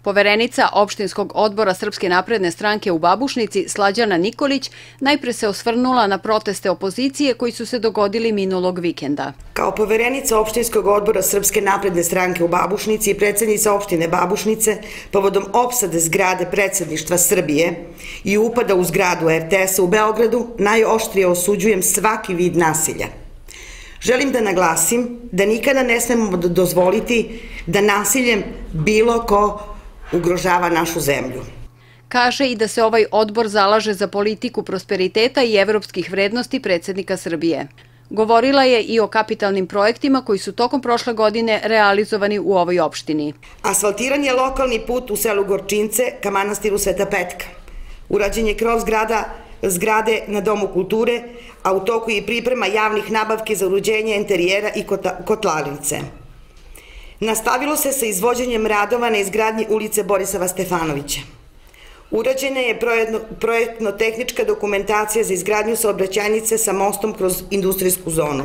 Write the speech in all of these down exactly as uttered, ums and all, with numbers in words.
Poverenica opštinskog odbora Srpske napredne stranke u Babušnici, Slađana Nikolić, najpre se osvrnula na proteste opozicije koji su se dogodili minulog vikenda. Kao poverenica opštinskog odbora Srpske napredne stranke u Babušnici i predsjednica opštine Babušnice, povodom opsade zgrade predsjedništva Srbije i upada u zgradu er te es-a u Beogradu, najoštrije osuđujem svaki vid nasilja. Želim da naglasim da nikada ne smemo dozvoliti da nasiljem bilo ko ugrožava našu zemlju. Kaže i da se ovaj odbor zalaže za politiku prosperiteta i evropskih vrednosti predsjednika Srbije. Govorila je i o kapitalnim projektima koji su tokom prošle godine realizovani u ovoj opštini. Asfaltiran je lokalni put u selu Gorčince ka manastiru Sveta Petka. Urađen je krov zgrade na Domu kulture, a u toku je i priprema javnih nabavki za uređenje interijera i kotlarnice. Nastavilo se sa izvođenjem radova na izgradnji ulice Borisava Stefanovića. Urađena je projektno-tehnička dokumentacija za izgradnju saobraćajnice sa mostom kroz industrijsku zonu.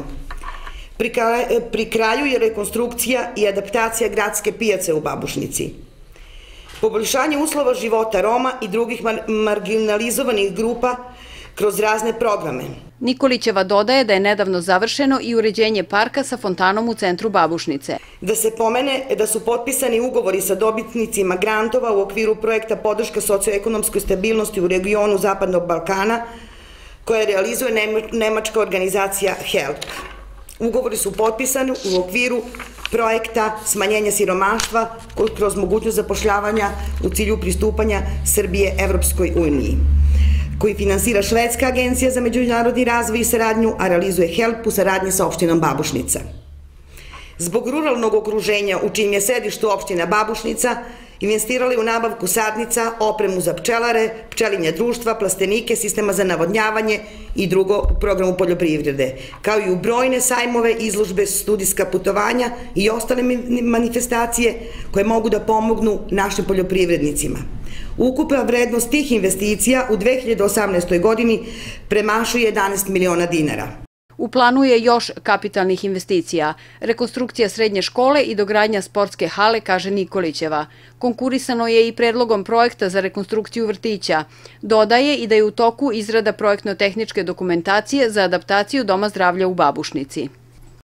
Pri kraju je rekonstrukcija i adaptacija gradske pijace u Babušnici. Poboljšanje uslova života Roma i drugih marginalizovanih grupa kroz razne programe. Nikolićeva dodaje da je nedavno završeno i uređenje parka sa fontanom u centru Babušnice. Da se pomene da su potpisani ugovori sa dobitnicima grantova u okviru projekta podrška socioekonomskoj stabilnosti u regionu Zapadnog Balkana, koje realizuje nemačka organizacija HELP. Ugovori su potpisani u okviru projekta smanjenja siromaštva kroz mogućnost zapošljavanja u cilju pristupanja Srbije Evropskoj uniji, koji finansira Švedska agencija za međunarodni razvoj i saradnju, a realizuje HELP u saradnji sa opštinom Babušnica. Zbog ruralnog okruženja u čim je sedište opština Babušnica, investirali u nabavku sadnica, opremu za pčelare, pčelinja društva, plastenike, sistema za navodnjavanje i drugo u programu poljoprivrede, kao i u brojne sajmove, izložbe, studijska putovanja i ostale manifestacije koje mogu da pomognu našim poljoprivrednicima. Ukupna vrednost tih investicija u dve hiljade osamnaestoj godini premašuje jedanaest miliona dinara. U planu je još kapitalnih investicija, rekonstrukcija srednje škole i dogradnja sportske hale, kaže Nikolićeva. Konkurisano je i predlogom projekta za rekonstrukciju vrtića. Dodaje i da je u toku izrada projektno-tehničke dokumentacije za adaptaciju Doma zdravlja u Babušnici.